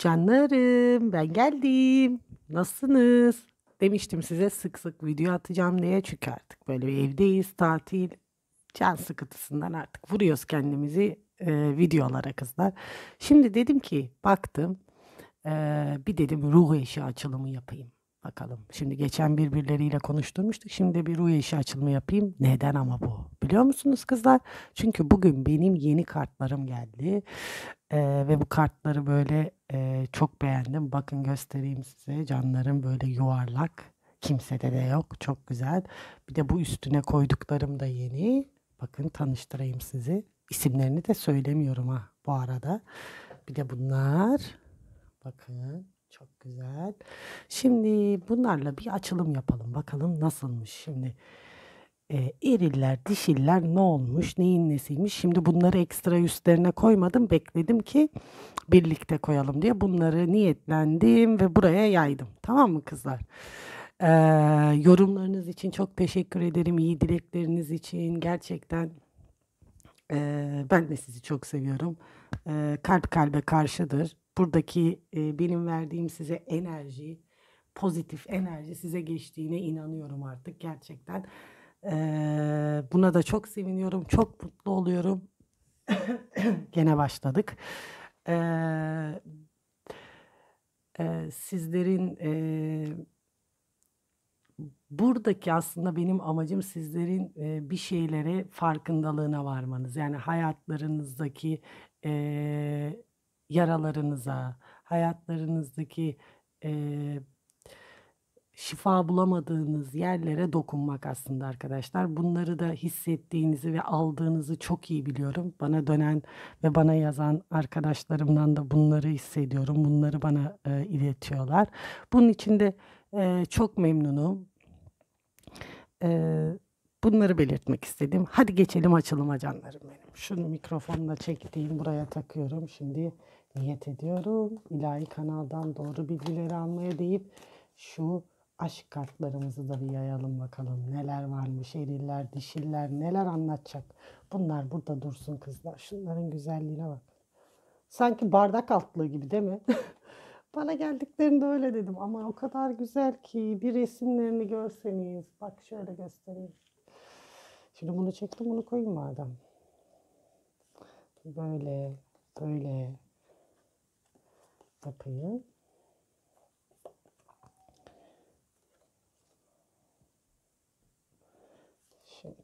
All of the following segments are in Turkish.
Canlarım, ben geldim. Nasılsınız? Demiştim size sık sık video atacağım diye çünkü artık böyle bir evdeyiz, tatil, can sıkıntısından artık vuruyoruz kendimizi videolara kızlar. Şimdi dedim ki baktım bir dedim ruh eşi açılımı yapayım. Bakalım. Şimdi geçen birbirleriyle konuşturmuştuk. Şimdi de bir ruh eşi açılımı yapayım. Neden ama bu? Biliyor musunuz kızlar? Çünkü bugün benim yeni kartlarım geldi. Ve bu kartları böyle çok beğendim. Bakın göstereyim size. Canlarım böyle yuvarlak. Kimsede de yok. Çok güzel. Bir de bu üstüne koyduklarım da yeni. Bakın tanıştırayım sizi. İsimlerini de söylemiyorum ha bu arada. Bir de bunlar. Bakın çok güzel. Şimdi bunlarla bir açılım yapalım. Bakalım nasılmış. Şimdi eriller, dişiller ne olmuş, neyin nesiymiş. Şimdi bunları ekstra üstlerine koymadım. Bekledim ki birlikte koyalım diye. Bunları niyetlendim ve buraya yaydım. Tamam mı kızlar? Ee, Yorumlarınız için çok teşekkür ederim. İyi dilekleriniz için. Gerçekten ben de sizi çok seviyorum. Kalp kalbe karşıdır. Buradaki benim verdiğim size enerji, pozitif enerji size geçtiğine inanıyorum artık gerçekten. Buna da çok seviniyorum, çok mutlu oluyorum. Gene başladık. Ee, Sizlerin buradaki aslında benim amacım sizlerin bir şeylere farkındalığına varmanız. Yani hayatlarınızdaki yaralarınıza, hayatlarınızdaki e, şifa bulamadığınız yerlere dokunmak aslında arkadaşlar. Bunları da hissettiğinizi ve aldığınızı çok iyi biliyorum. Bana dönen ve bana yazan arkadaşlarımdan da bunları hissediyorum. Bunları bana iletiyorlar. Bunun için de çok memnunum. E, Bunları belirtmek istedim. Hadi geçelim açılıma canlarım benim. Şunu mikrofonla çektiğim buraya takıyorum. Şimdi niyet ediyorum. İlahi kanaldan doğru bilgileri almaya deyip şu aşk kartlarımızı da bir yayalım bakalım. Neler varmış, eriller, dişiller neler anlatacak. Bunlar burada dursun kızlar. Şunların güzelliğine bak. Sanki bardak altlığı gibi değil mi? Bana geldiklerinde öyle dedim ama o kadar güzel ki bir resimlerini görseniz. Bak şöyle göstereyim. Şimdi bunu çektim, bunu koyayım madem. Böyle böyle yapayım. Şimdi.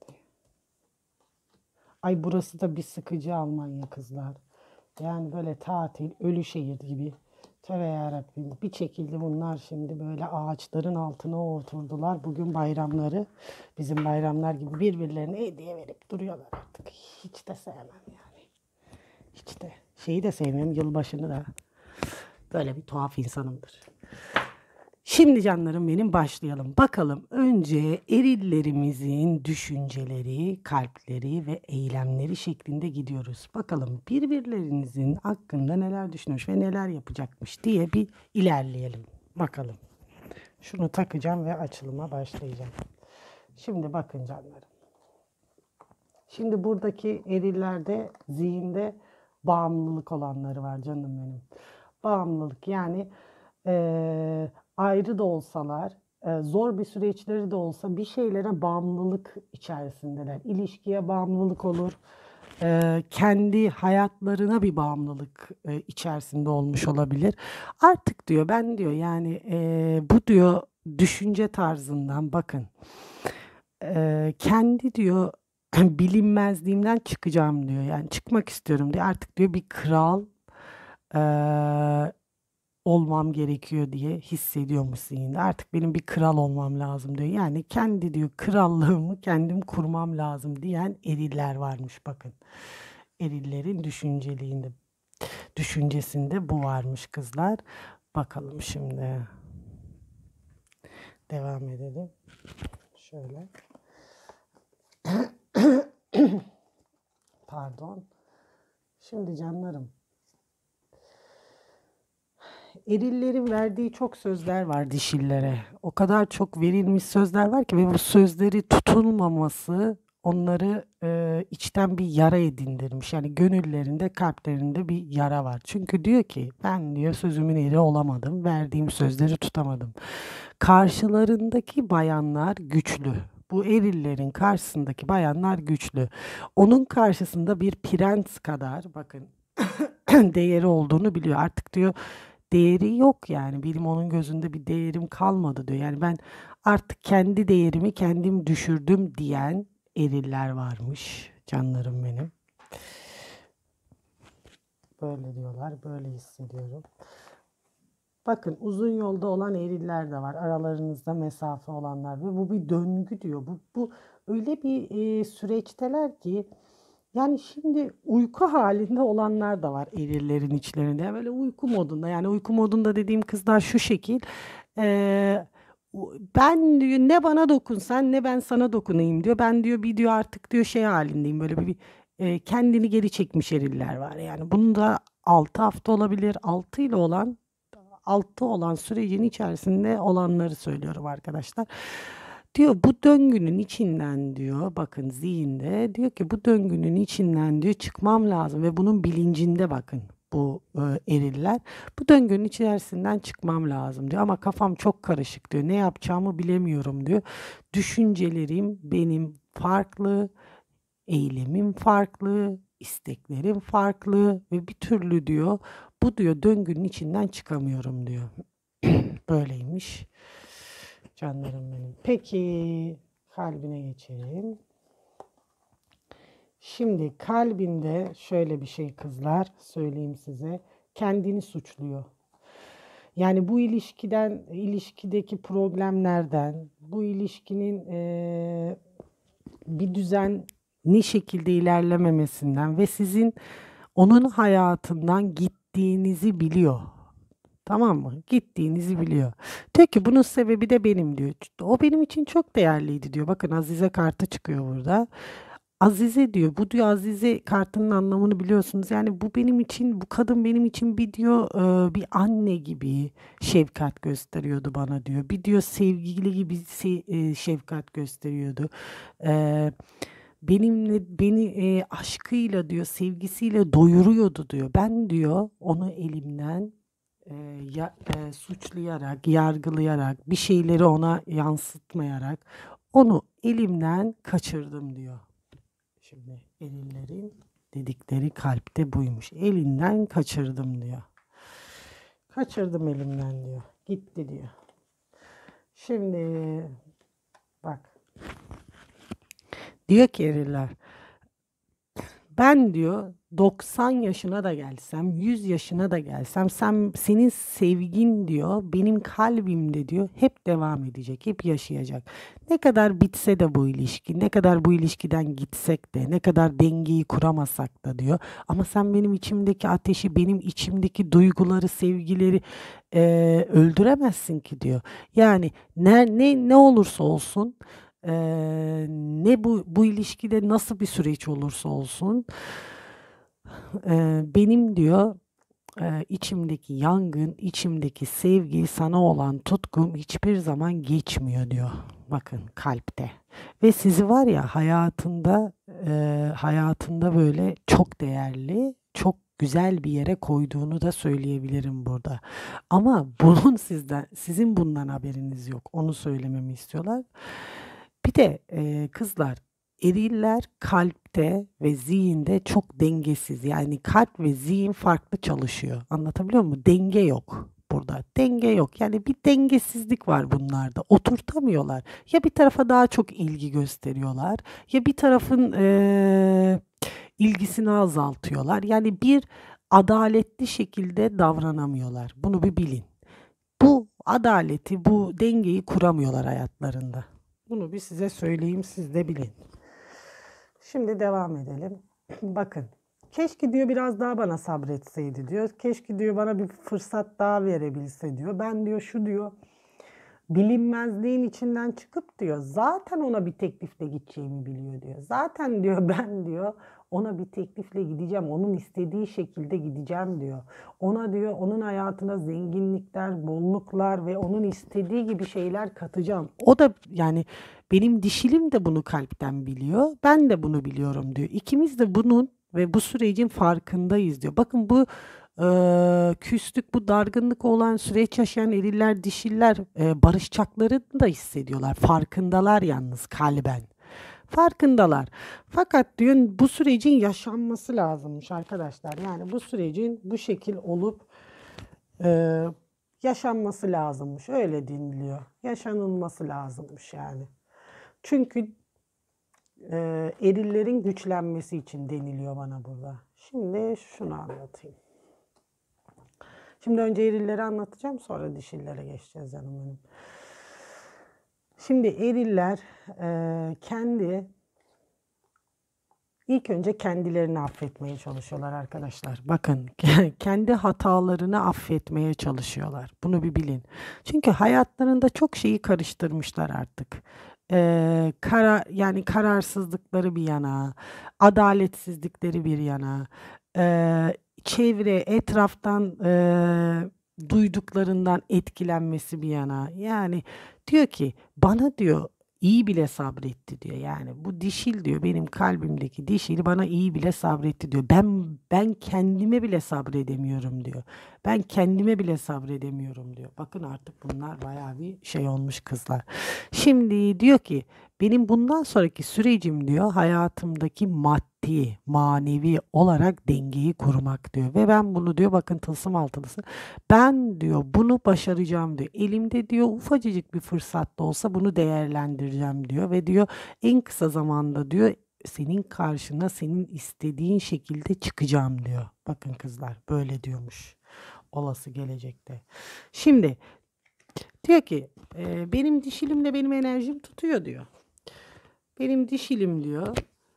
Ay burası da bir sıkıcı Almanya kızlar. Yani böyle tatil, ölü şehir gibi. Tövbe yarabbim. Bir çekildi bunlar şimdi böyle ağaçların altına oturdular. Bugün bayramları bizim bayramlar gibi birbirlerine hediye verip duruyorlar artık. Hiç de sevmem yani. Hiç de. Şeyi de sevmem, yılbaşını da. Böyle bir tuhaf insanımdır. Şimdi canlarım benim başlayalım. Bakalım önce erillerimizin düşünceleri, kalpleri ve eylemleri şeklinde gidiyoruz. Bakalım birbirlerinizin hakkında neler düşünmüş ve neler yapacakmış diye bir ilerleyelim. Bakalım. Şunu takacağım ve açılıma başlayacağım. Şimdi bakın canlarım. Şimdi buradaki erillerde zihinde bağımlılık olanları var canım benim. Bağımlılık yani ayrı da olsalar, zor bir süreçleri de olsa bir şeylere bağımlılık içerisindeler. İlişkiye bağımlılık olur, kendi hayatlarına bir bağımlılık içerisinde olmuş olabilir. Artık diyor ben diyor yani bu diyor düşünce tarzından bakın kendi diyor bilinmezliğimden çıkacağım diyor. Yani çıkmak istiyorum diyor. Artık diyor bir kral eee, olmam gerekiyor diye hissediyormuş zihninde. Artık benim bir kral olmam lazım diyor. Yani kendi diyor krallığımı kendim kurmam lazım diyen eriller varmış bakın. Erillerin düşüncesinde bu varmış kızlar. Bakalım şimdi. Devam edelim. Şöyle. Pardon. Şimdi canlarım. Erillerin verdiği çok sözler var dişillere. O kadar çok verilmiş sözler var ki ve bu sözleri tutulmaması onları içten bir yara edindirmiş. Yani gönüllerinde, kalplerinde bir yara var. Çünkü diyor ki ben diyor sözümün eri olamadım, verdiğim sözleri tutamadım. Karşılarındaki bayanlar güçlü. Bu erillerin karşısındaki bayanlar güçlü. Onun karşısında bir prens kadar bakın değeri olduğunu biliyor. Artık diyor değeri yok yani. Benim onun gözünde bir değerim kalmadı diyor. Yani ben artık kendi değerimi kendim düşürdüm diyen eriller varmış. Canlarım benim. Böyle diyorlar, böyle hissediyorum. Bakın uzun yolda olan eriller de var. Aralarınızda mesafe olanlar ve bu bir döngü diyor. Bu öyle bir süreçteler ki yani şimdi uyku halinde olanlar da var erillerin içlerinde. Böyle uyku modunda yani uyku modunda dediğim kızlar şu şekil. e, Ben diyor ne bana dokunsan ne ben sana dokunayım diyor. Ben diyor bir diyor artık diyor şey halindeyim böyle bir kendini geri çekmiş eriller var. Yani bunun da 6 hafta olabilir. 6 ile olan 6 olan sürecin içerisinde olanları söylüyorum arkadaşlar. Diyor bu döngünün içinden diyor bakın zihinde diyor ki bu döngünün içinden diyor çıkmam lazım ve bunun bilincinde bakın bu eriller. Bu döngünün içerisinden çıkmam lazım diyor ama kafam çok karışık diyor. Ne yapacağımı bilemiyorum diyor. Düşüncelerim benim farklı, eylemim farklı, isteklerim farklı ve bir türlü diyor bu diyor döngünün içinden çıkamıyorum diyor. Böyleymiş. Canlarım benim. Peki kalbine geçelim. Şimdi kalbinde şöyle bir şey kızlar söyleyeyim size. Kendini suçluyor. Yani bu ilişkideki problemlerden, bu ilişkinin bir düzenli şekilde ilerlememesinden ve sizin onun hayatından gittiğinizi biliyor. Tamam mı? Gittiğinizi biliyor. Diyor ki bunun sebebi de benim diyor. O benim için çok değerliydi diyor. Bakın Azize kartı çıkıyor burada. Azize diyor. Bu diyor Azize kartının anlamını biliyorsunuz. Yani bu benim için, bu kadın benim için bir diyor bir anne gibi şefkat gösteriyordu bana diyor. Bir diyor sevgili gibi şefkat gösteriyordu. E, beni aşkıyla diyor, sevgisiyle doyuruyordu diyor. Ben diyor onu elimden suçlayarak, yargılayarak, bir şeyleri ona yansıtmayarak onu elimden kaçırdım diyor. Şimdi erillerin dedikleri kalpte buymuş. Elinden kaçırdım diyor. Kaçırdım elimden diyor. Gitti diyor. Şimdi bak diyor ki eriller ben diyor 90 yaşına da gelsem, 100 yaşına da gelsem senin sevgin diyor benim kalbimde diyor hep devam edecek, hep yaşayacak. Ne kadar bitse de bu ilişki, ne kadar bu ilişkiden gitsek de, ne kadar dengeyi kuramasak da diyor. Ama sen benim içimdeki ateşi, benim içimdeki duyguları, sevgileri öldüremezsin ki diyor. Yani ne olursa olsun ne bu ilişkide nasıl bir süreç olursa olsun benim diyor içimdeki yangın, içimdeki sevgi, sana olan tutkum hiçbir zaman geçmiyor diyor. Bakın kalpte. Ve sizi var ya hayatında böyle çok değerli, çok güzel bir yere koyduğunu da söyleyebilirim burada. Ama sizin bundan haberiniz yok. Onu söylememi istiyorlar. Bir de kızlar eriller kalpte ve zihinde çok dengesiz. Yani kalp ve zihin farklı çalışıyor. Anlatabiliyor muyum? Denge yok burada. Denge yok. Yani bir dengesizlik var bunlarda. Oturtamıyorlar. Ya bir tarafa daha çok ilgi gösteriyorlar ya bir tarafın ilgisini azaltıyorlar. Yani bir adaletli şekilde davranamıyorlar. Bunu bir bilin. Bu adaleti, bu dengeyi kuramıyorlar hayatlarında. Bunu bir size söyleyeyim, siz de bilin. Şimdi devam edelim. Bakın. Keşke diyor biraz daha bana sabretseydi diyor. Keşke diyor bana bir fırsat daha verebilse diyor. Ben diyor şu diyor bilinmezliğin içinden çıkıp diyor zaten ona bir teklifle gideceğimi biliyor diyor. Zaten diyor ben diyor ona bir teklifle gideceğim. Onun istediği şekilde gideceğim diyor. Ona diyor onun hayatına zenginlikler, bolluklar ve onun istediği gibi şeyler katacağım. O da yani benim dişilim de bunu kalpten biliyor. Ben de bunu biliyorum diyor. İkimiz de bunun ve bu sürecin farkındayız diyor. Bakın bu küslük, bu dargınlık olan süreç yaşayan eriller, dişiller barışacaklarını da hissediyorlar. Farkındalar yalnız kalben. Farkındalar. Fakat diyor bu sürecin yaşanması lazımmış arkadaşlar. Yani bu sürecin bu şekil olup e, yaşanması lazımmış. Öyle deniliyor. Yaşanılması lazımmış yani. Çünkü erillerin güçlenmesi için deniliyor bana burada. Şimdi şunu anlatayım. Şimdi önce erilleri anlatacağım, sonra dişillere geçeceğiz canım benim. Şimdi eriller ilk önce kendilerini affetmeye çalışıyorlar arkadaşlar. Bakın kendi hatalarını affetmeye çalışıyorlar. Bunu bir bilin. Çünkü hayatlarında çok şeyi karıştırmışlar artık. Yani kararsızlıkları bir yana, adaletsizlikleri bir yana, çevre, etraftan duyduklarından etkilenmesi bir yana. Yani diyor ki bana diyor iyi bile sabretti diyor. Yani bu dişil diyor benim kalbimdeki dişil bana iyi bile sabretti diyor. Ben kendime bile sabredemiyorum diyor. Ben kendime bile sabredemiyorum diyor. Bakın artık bunlar bayağı bir şey olmuş kızlar. Şimdi diyor ki benim bundan sonraki sürecim diyor hayatımdaki maddi, manevi olarak dengeyi kurmak diyor. Ve ben bunu diyor bakın tılsım altılısı ben diyor bunu başaracağım diyor. Elimde diyor ufacıcık bir fırsat da olsa bunu değerlendireceğim diyor. Ve diyor en kısa zamanda diyor senin karşına senin istediğin şekilde çıkacağım diyor. Bakın kızlar böyle diyormuş olası gelecekte. Şimdi diyor ki benim dişilimle benim enerjim tutuyor diyor. Benim dişilim diyor.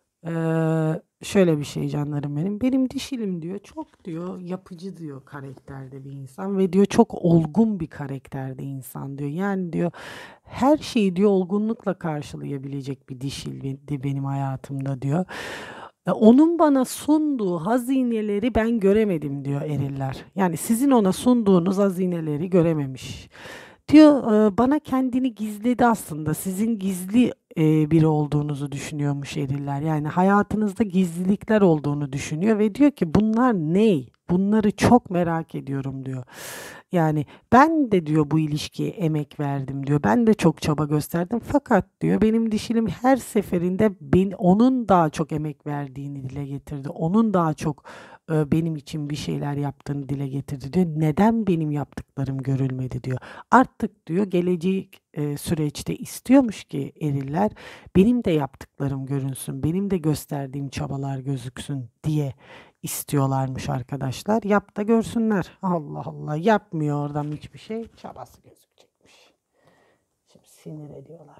Şöyle bir şey canlarım benim. Benim dişilim diyor. Çok diyor yapıcı diyor karakterde bir insan ve diyor çok olgun bir karakterde insan diyor. Yani diyor her şeyi diyor olgunlukla karşılayabilecek bir dişildi benim hayatımda diyor. Onun bana sunduğu hazineleri ben göremedim diyor eriller. Yani sizin ona sunduğunuz hazineleri görememiş. Diyor bana kendini gizledi aslında. Sizin gizli biri olduğunuzu düşünüyormuş eriller. Yani hayatınızda gizlilikler olduğunu düşünüyor ve diyor ki bunlar ne? Bunları çok merak ediyorum diyor. Yani ben de diyor bu ilişkiye emek verdim diyor. Ben de çok çaba gösterdim. Fakat diyor benim dişilim her seferinde onun daha çok emek verdiğini dile getirdi. Onun daha çok benim için bir şeyler yaptığını dile getirdi diyor. Neden benim yaptıklarım görülmedi diyor. Artık diyor gelecek süreçte istiyormuş ki eriller benim de yaptıklarım görünsün, benim de gösterdiğim çabalar gözüksün diye istiyorlarmış arkadaşlar. Yap da görsünler. Allah Allah yapmıyor oradan hiçbir şey. Çabası gözükecekmiş. Şimdi sinir ediyorlar.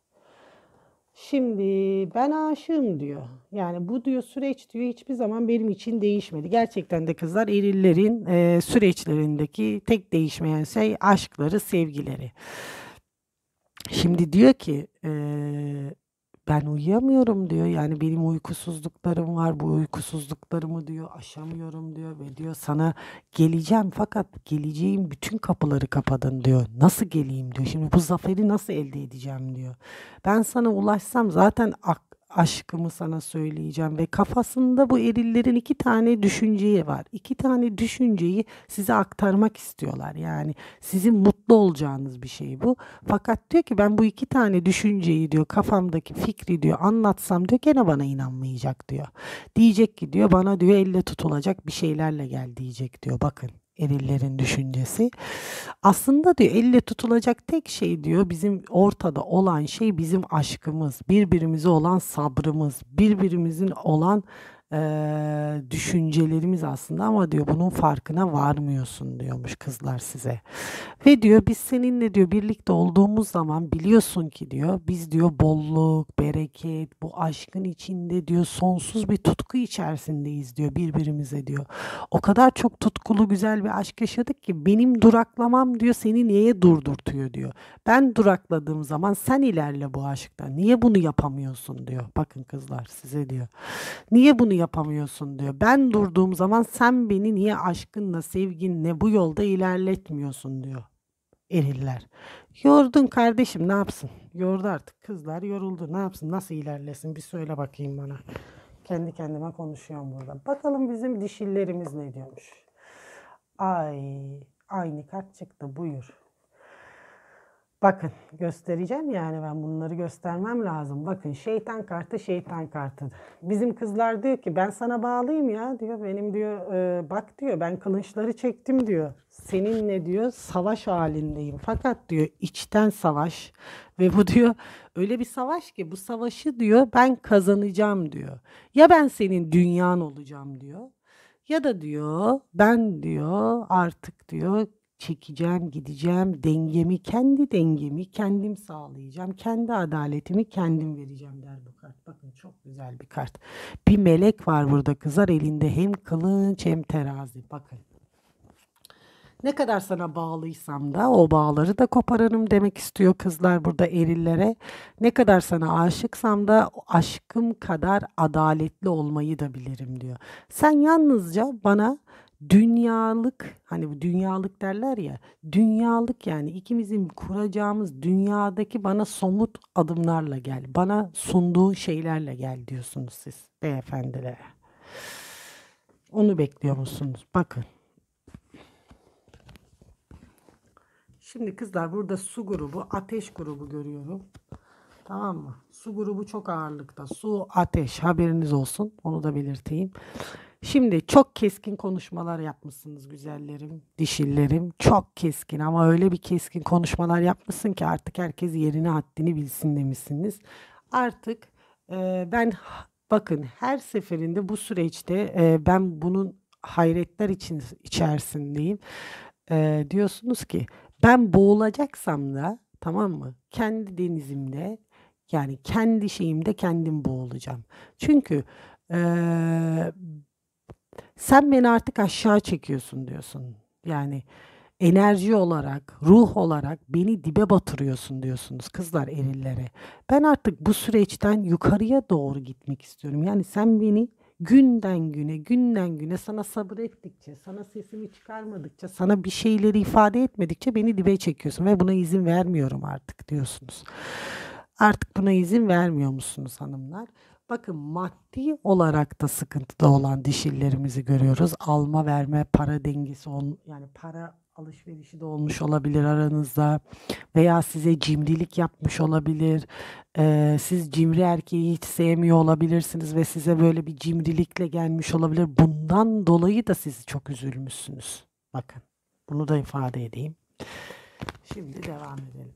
Şimdi ben aşığım diyor. Yani bu diyor süreç diyor hiçbir zaman benim için değişmedi. Gerçekten de kızlar erillerin süreçlerindeki tek değişmeyen şey aşkları, sevgileri. Şimdi diyor ki ben uyuyamıyorum diyor. Yani benim uykusuzluklarım var. Bu uykusuzluklarımı diyor aşamıyorum diyor ve diyor sana geleceğim fakat geleceğim bütün kapıları kapadın diyor. Nasıl geleyim diyor. Şimdi bu zaferi nasıl elde edeceğim diyor. Ben sana ulaşsam zaten aşkımı sana söyleyeceğim ve kafasında bu erillerin iki tane düşünceyi var. İki tane düşünceyi size aktarmak istiyorlar. Yani sizin mutlu olacağınız bir şey bu. Fakat diyor ki ben bu iki tane düşünceyi diyor kafamdaki fikri diyor anlatsam diyor gene bana inanmayacak diyor. Diyecek ki diyor bana diyor elle tutulacak bir şeylerle gel diyecek diyor. Bakın erillerin düşüncesi. Aslında diyor elle tutulacak tek şey diyor bizim ortada olan şey bizim aşkımız, birbirimize olan sabrımız, birbirimizin olan düşüncelerimiz aslında ama diyor bunun farkına varmıyorsun diyormuş kızlar size. Ve diyor biz seninle diyor birlikte olduğumuz zaman biliyorsun ki diyor biz diyor bolluk, bereket, bu aşkın içinde diyor sonsuz bir tutku içerisindeyiz diyor birbirimize diyor. O kadar çok tutkulu güzel bir aşk yaşadık ki benim duraklamam diyor seni niye durdurtuyor diyor. Ben durakladığım zaman sen ilerle bu aşkta. Niye bunu yapamıyorsun diyor. Bakın kızlar size diyor. Niye bunu yapamıyorsun diyor. Ben durduğum zaman sen beni niye aşkınla, sevginle bu yolda ilerletmiyorsun diyor eriller. Yordun kardeşim ne yapsın? Yordu artık. Kızlar yoruldu. Ne yapsın? Nasıl ilerlesin? Bir söyle bakayım bana. Kendi kendime konuşuyorum burada. Bakalım bizim dişillerimiz ne diyormuş. Ay, aynı kart çıktı. Buyur. Bakın göstereceğim yani ben bunları göstermem lazım. Bakın şeytan kartı şeytan kartıdır. Bizim kızlar diyor ki ben sana bağlıyım ya diyor. Benim diyor bak diyor ben kılıçları çektim diyor. Seninle diyor savaş halindeyim. Fakat diyor içten savaş ve bu diyor öyle bir savaş ki bu savaşı diyor ben kazanacağım diyor. Ya ben senin dünyan olacağım diyor. Ya da diyor ben diyor artık diyor çekeceğim, gideceğim, kendi dengemi kendim sağlayacağım, kendi adaletimi kendim vereceğim der bu kart. Bakın çok güzel bir kart. Bir melek var burada kızlar elinde hem kılıç hem terazi. Bakın. Ne kadar sana bağlıysam da o bağları da koparırım demek istiyor kızlar burada erillere. Ne kadar sana aşıksam da o aşkım kadar adaletli olmayı da bilirim diyor. Sen yalnızca bana dünyalık hani bu dünyalık derler ya dünyalık yani ikimizin kuracağımız dünyadaki bana somut adımlarla gel. Bana sunduğun şeylerle gel diyorsunuz siz beyefendilere. Onu bekliyor musunuz? Bakın. Şimdi kızlar burada su grubu, ateş grubu görüyorum. Tamam mı? Su grubu çok ağırlıkta. Su, ateş haberiniz olsun. Onu da belirteyim. Şimdi çok keskin konuşmalar yapmışsınız güzellerim, dişillerim. Çok keskin ama öyle bir keskin konuşmalar yapmışsın ki artık herkes yerini haddini bilsin demişsiniz. Artık bakın her seferinde bu süreçte ben bunun hayretler içerisindeyim. Diyorsunuz ki ben boğulacaksam da tamam mı? Kendi denizimde yani kendi şeyimde kendim boğulacağım. Çünkü eee, sen beni artık aşağı çekiyorsun diyorsun. Yani enerji olarak, ruh olarak beni dibe batırıyorsun diyorsunuz kızlar erillere. Ben artık bu süreçten yukarıya doğru gitmek istiyorum. Yani sen beni günden güne, günden güne sana sabrettikçe, sana sesimi çıkarmadıkça, sana bir şeyleri ifade etmedikçe beni dibe çekiyorsun ve buna izin vermiyorum artık diyorsunuz. Artık buna izin vermiyor musunuz hanımlar? Bakın maddi olarak da sıkıntıda olan dişillerimizi görüyoruz. Alma verme para dengesi yani para alışverişi de olmuş olabilir aranızda veya size cimrilik yapmış olabilir. Siz cimri erkeği hiç sevmiyor olabilirsiniz ve size böyle bir cimrilikle gelmiş olabilir. Bundan dolayı da siz çok üzülmüşsünüz. Bakın bunu da ifade edeyim. Şimdi devam edelim.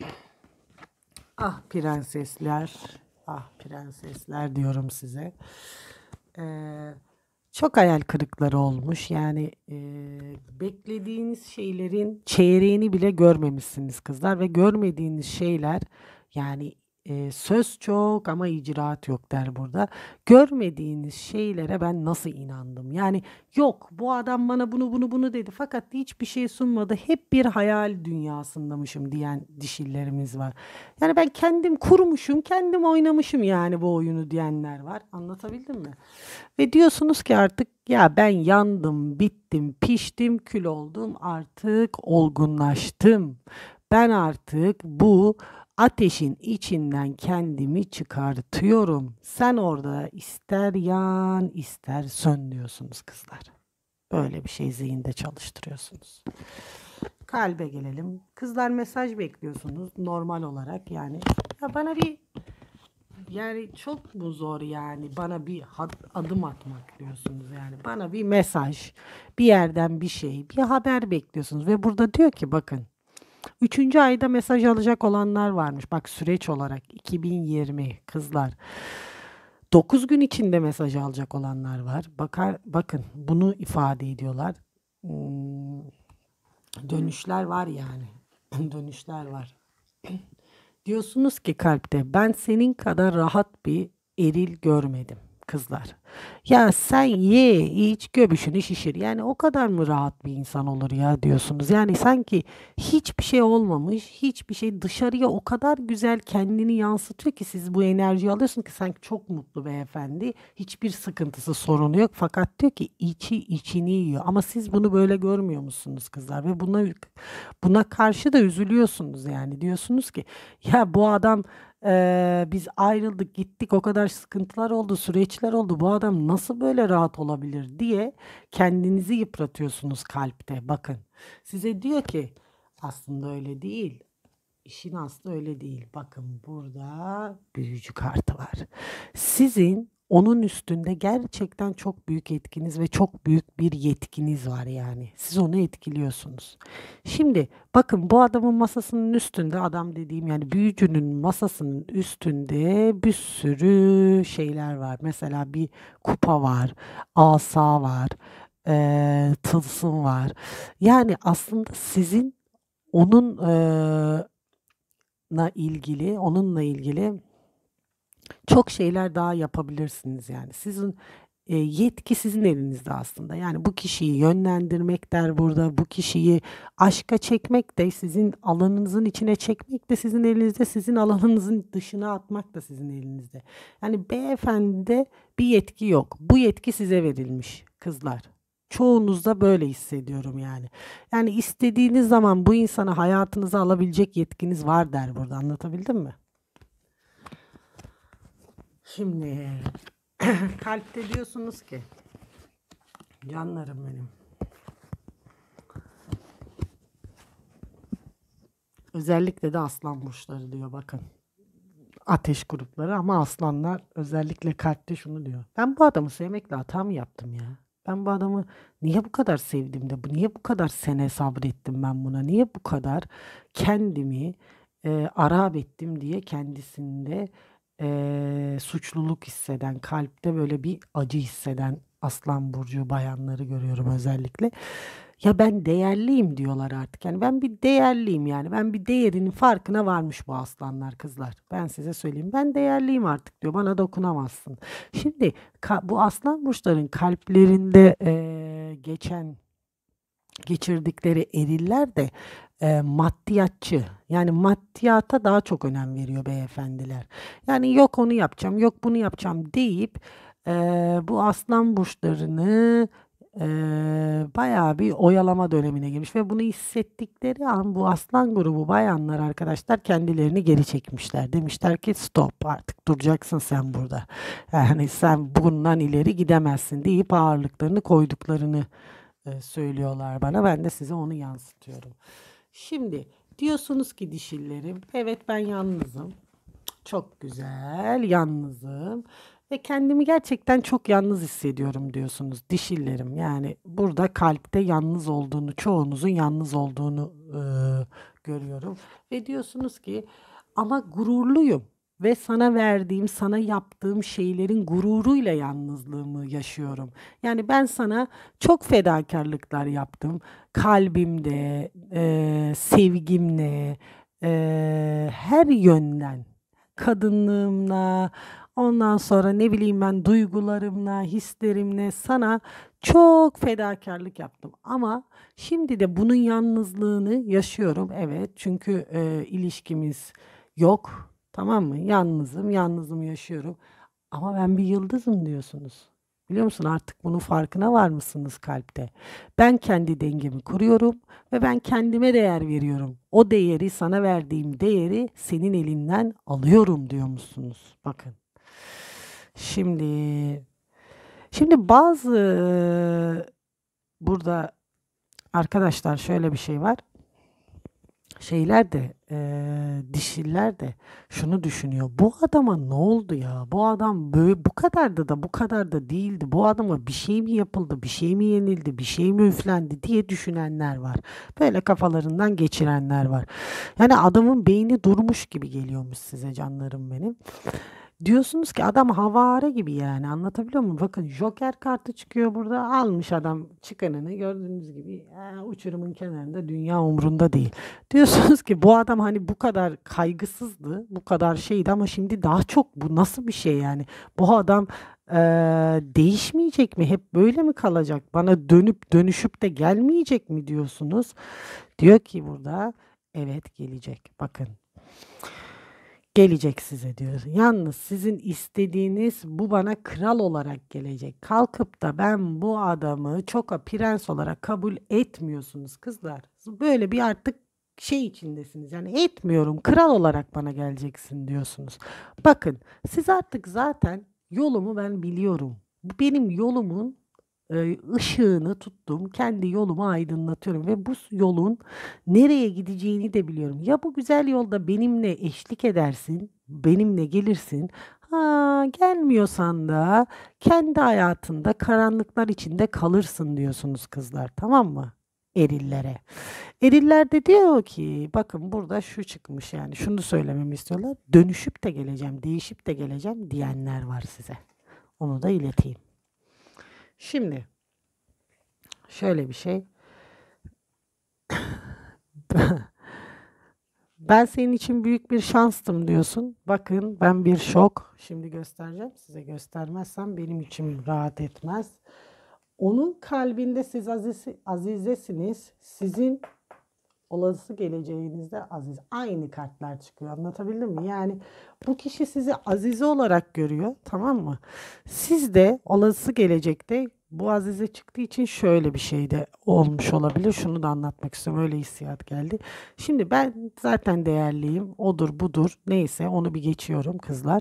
Ah prensesler, ah prensesler diyorum size. Ee, Çok hayal kırıkları olmuş. Yani beklediğiniz şeylerin çeyreğini bile görmemişsiniz kızlar ve görmediğiniz şeyler yani söz çok ama icraat yok der burada. Görmediğiniz şeylere ben nasıl inandım? Yani yok bu adam bana bunu dedi fakat hiçbir şey sunmadı. Hep bir hayal dünyasındamışım diyen dişillerimiz var. Yani ben kendim kurmuşum, kendim oynamışım yani bu oyunu diyenler var. Anlatabildim mi? Ve diyorsunuz ki artık ya ben yandım, bittim, piştim, kül oldum, artık olgunlaştım. Ben artık bu ateşin içinden kendimi çıkartıyorum. Sen orada ister yan, ister sön diyorsunuz kızlar. Böyle bir şey zihinde çalıştırıyorsunuz. Kalbe gelelim. Kızlar mesaj bekliyorsunuz normal olarak yani. Ya bana bir yani çok mu zor yani bana bir adım atmak diyorsunuz yani bana bir mesaj bir yerden bir şey bir haber bekliyorsunuz ve burada diyor ki bakın üçüncü ayda mesaj alacak olanlar varmış bak süreç olarak 2020 kızlar 9 gün içinde mesaj alacak olanlar var. Bakın bunu ifade ediyorlar. Hmm, Dönüşler var yani. Dönüşler var. Diyorsunuz ki kalpte ben senin kadar rahat bir eril görmedim kızlar. Ya sen ye iç göbüşünü şişir. Yani o kadar mı rahat bir insan olur ya diyorsunuz. Yani sanki hiçbir şey olmamış, hiçbir şey dışarıya o kadar güzel kendini yansıtıyor ki siz bu enerjiyi alıyorsunuz ki sanki çok mutlu beyefendi. Hiçbir sıkıntısı, sorunu yok. Fakat diyor ki içi içini yiyor. Ama siz bunu böyle görmüyor musunuz kızlar? Ve buna karşı da üzülüyorsunuz yani. Diyorsunuz ki ya bu adam biz ayrıldık gittik o kadar sıkıntılar oldu süreçler oldu bu adam nasıl böyle rahat olabilir diye kendinizi yıpratıyorsunuz kalpte. Bakın size diyor ki aslında öyle değil. İşin aslı öyle değil. Bakın burada büyücü kartı var. Sizin onun üstünde gerçekten çok büyük etkiniz ve çok büyük bir yetkiniz var yani. Siz onu etkiliyorsunuz. Şimdi bakın bu adamın masasının üstünde adam dediğim yani büyücünün masasının üstünde bir sürü şeyler var. Mesela bir kupa var, asa var, tılsım var. Yani aslında sizin onun onunla ilgili çok şeyler daha yapabilirsiniz yani. Sizin yetki sizin elinizde aslında. Yani bu kişiyi yönlendirmek der burada, bu kişiyi aşka çekmek de sizin alanınızın içine çekmek de sizin elinizde, sizin alanınızın dışına atmak da sizin elinizde. Yani beyefendide bir yetki yok. Bu yetki size verilmiş kızlar. Çoğunuzda böyle hissediyorum yani. Yani istediğiniz zaman bu insanı hayatınıza alabilecek yetkiniz var der burada. Anlatabildim mi? Şimdi kalpte diyorsunuz ki canlarım benim. Özellikle de aslan burçları diyor bakın. Ateş grupları ama aslanlar özellikle kalpte şunu diyor. Ben bu adamı sevmekle hata mı yaptım ya? Ben bu adamı niye bu kadar sevdim de niye bu kadar sene sabrettim ben buna? Niye bu kadar kendimi arap ettim diye kendisinde suçluluk hisseden, kalpte böyle bir acı hisseden Aslan burcu bayanları görüyorum özellikle. Ya ben değerliyim diyorlar artık. Yani ben bir değerliyim yani. Ben bir değerinin farkına varmış bu aslanlar kızlar. Ben size söyleyeyim. Ben değerliyim artık diyor. Bana dokunamazsın. Şimdi bu aslan burçların kalplerinde geçirdikleri eriller de maddiyatçı. Yani maddiyata daha çok önem veriyor beyefendiler. Yani yok onu yapacağım, yok bunu yapacağım deyip bu aslan burçlarını bayağı bir oyalama dönemine girmiş ve bunu hissettikleri an bu aslan grubu bayanlar arkadaşlar kendilerini geri çekmişler. Demişler ki stop artık duracaksın sen burada. Yani sen bundan ileri gidemezsin deyip ağırlıklarını koyduklarını söylüyorlar bana. Ben de size onu yansıtıyorum. Şimdi diyorsunuz ki dişillerim, evet ben yalnızım. Çok güzel, yalnızım ve kendimi gerçekten çok yalnız hissediyorum diyorsunuz dişillerim. Yani burada kalpte yalnız olduğunu, çoğunuzun yalnız olduğunu görüyorum ve diyorsunuz ki ama gururluyum ve sana verdiğim, sana yaptığım şeylerin gururuyla yalnızlığımı yaşıyorum. Yani ben sana çok fedakarlıklar yaptım. Kalbimde, sevgimle, her yönden kadınlığımla, ondan sonra ne bileyim ben duygularımla, hislerimle sana çok fedakarlık yaptım. Ama şimdi de bunun yalnızlığını yaşıyorum. Evet, çünkü ilişkimiz yok. Tamam mı? Yalnızım, yalnızım yaşıyorum. Ama ben bir yıldızım diyorsunuz. Biliyor musun artık bunun farkına var mısınız kalpte? Ben kendi dengemi kuruyorum ve ben kendime değer veriyorum. O değeri sana verdiğim değeri senin elinden alıyorum diyor musunuz? Bakın. Şimdi bazı burada arkadaşlar şöyle bir şey var. Şeyler de dişiller de şunu düşünüyor. Bu adama ne oldu ya? Bu adam böyle bu kadar da değildi. Bu adama bir şey mi yapıldı? Bir şey mi yenildi? Bir şey mi üflendi diye düşünenler var. Böyle kafalarından geçirenler var. Yani adamın beyni durmuş gibi geliyormuş size canlarım benim. Diyorsunuz ki adam havare gibi, yani anlatabiliyor muyum? Bakın, Joker kartı çıkıyor burada, almış adam çıkanını, gördüğünüz gibi uçurumun kenarında, dünya umrunda değil. Diyorsunuz ki bu adam hani bu kadar kaygısızdı, bu kadar şeydi ama şimdi daha çok, bu nasıl bir şey yani? Bu adam değişmeyecek mi? Hep böyle mi kalacak? Bana dönüp dönüşüp de gelmeyecek mi diyorsunuz? Diyor ki burada evet, gelecek. Bakın, gelecek size diyor. Yalnız sizin istediğiniz bu, bana kral olarak gelecek. Kalkıp da ben bu adamı çok prens olarak kabul etmiyorsunuz kızlar. Böyle bir artık şey içindesiniz. Yani etmiyorum, kral olarak bana geleceksin diyorsunuz. Bakın, siz artık zaten yolumu ben biliyorum. Bu benim yolumun ışığını tuttum. Kendi yolumu aydınlatıyorum ve bu yolun nereye gideceğini de biliyorum. Ya bu güzel yolda benimle eşlik edersin, benimle gelirsin. Ha, gelmiyorsan da kendi hayatında karanlıklar içinde kalırsın diyorsunuz kızlar, tamam mı? Erillere. Eriller de diyor ki bakın, burada şu çıkmış, yani şunu söylememi istiyorlar. Dönüşüp de geleceğim, değişip de geleceğim diyenler var size. Onu da ileteyim. Şimdi şöyle bir şey. Ben senin için büyük bir şanstım diyorsun. Bakın, ben bir şok. Şimdi göstereceğim. Size göstermezsem benim içim rahat etmez. Onun kalbinde siz azizesiniz. Sizin olası geleceğinizde aziz. Aynı kartlar çıkıyor. Anlatabildim mi? Yani bu kişi sizi azize olarak görüyor. Tamam mı? Siz de olası gelecekte bu azize çıktığı için şöyle bir şey de olmuş olabilir. Şunu da anlatmak istiyorum. Öyle hissiyat geldi. Şimdi ben zaten değerliyim. Odur budur. Neyse, onu bir geçiyorum kızlar.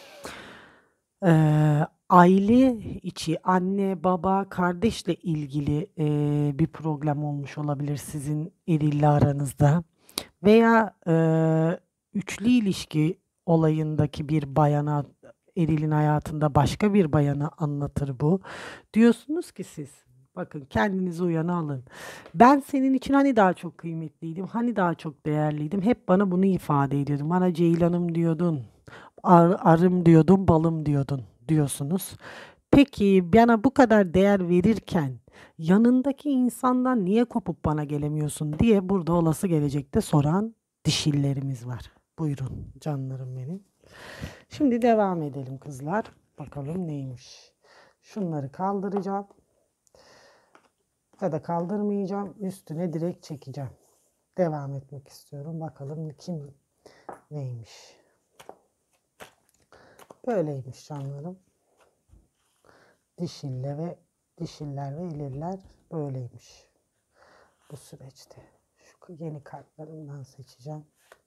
Aile içi, anne, baba, kardeşle ilgili bir problem olmuş olabilir sizin erille aranızda. Veya üçlü ilişki olayındaki bir bayana, erilin hayatında başka bir bayana anlatır bu. Diyorsunuz ki siz, bakın, kendinizi uyana alın. Ben senin için hani daha çok kıymetliydim, hani daha çok değerliydim. Hep bana bunu ifade ediyordun. Bana ceylanım diyordun, arım diyordun, balım diyordun diyorsunuz. Peki bana bu kadar değer verirken yanındaki insandan niye kopup bana gelemiyorsun diye burada olası gelecekte soran dişillerimiz var. Buyurun canlarım benim. Şimdi devam edelim kızlar. Bakalım neymiş. Şunları kaldıracağım ya da kaldırmayacağım. Üstüne direkt çekeceğim. Devam etmek istiyorum. Bakalım kim neymiş. Böyleymiş canlarım. Dişiller ve ilirler böyleymiş bu süreçte. Şu yeni kartlarımdan seçeceğim.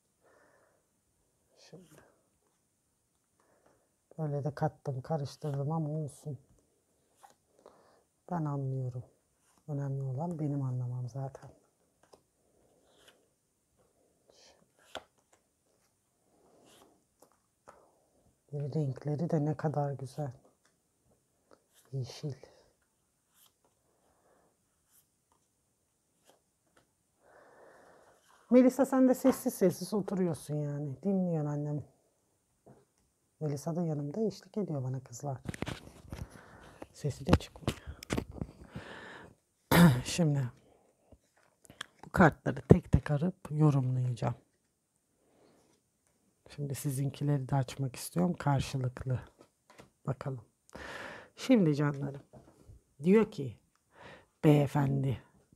Şimdi böyle de kattım, karıştırdım ama olsun. Ben anlıyorum. Önemli olan benim anlamam zaten. Renkleri de ne kadar güzel. Yeşil. Melisa, sen de sessiz sessiz oturuyorsun yani. Dinliyorsun annem. Melisa da yanımda eşlik ediyor bana kızlar. Sesi de çıkmıyor. Şimdi bu kartları tek tek arıp yorumlayacağım. Şimdi sizinkileri de açmak istiyorum karşılıklı. Bakalım. Şimdi canlarım. Diyor ki beyefendi,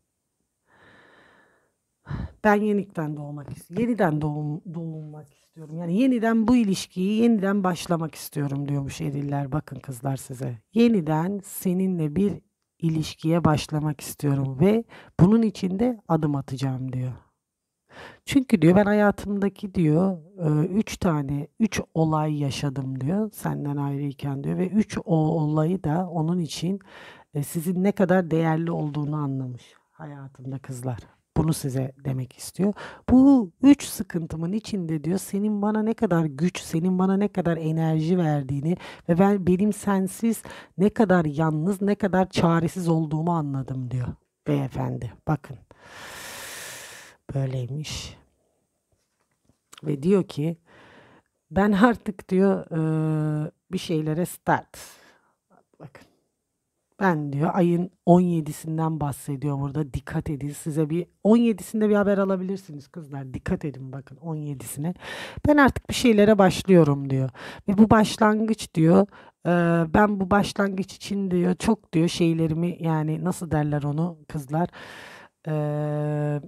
ben yeniden doğmak istiyorum. Yani yeniden bu ilişkiyi yeniden başlamak istiyorum diyormuş eriller. Bakın kızlar size. Yeniden seninle bir ilişkiye başlamak istiyorum ve bunun için de adım atacağım diyor. Çünkü diyor ben hayatımdaki diyor üç olay yaşadım diyor senden ayrıyken diyor ve üç o olayı da onun için sizin ne kadar değerli olduğunu anlamış hayatında kızlar. Bunu size demek istiyor. Bu üç sıkıntımın içinde diyor senin bana ne kadar güç, senin bana ne kadar enerji verdiğini ve benim sensiz ne kadar yalnız, ne kadar çaresiz olduğumu anladım diyor beyefendi. Bakın. Böyleymiş. Ve diyor ki Ben artık diyor bir şeylere start. Bakın. Ben diyor ayın 17'sinden bahsediyor burada. Dikkat edin, size bir 17'sinde bir haber alabilirsiniz kızlar. Dikkat edin bakın 17'sine. Ben artık bir şeylere başlıyorum diyor. Ve bu başlangıç diyor. Ben bu başlangıç için diyor çok diyor şeylerimi, yani nasıl derler onu kızlar. Eee,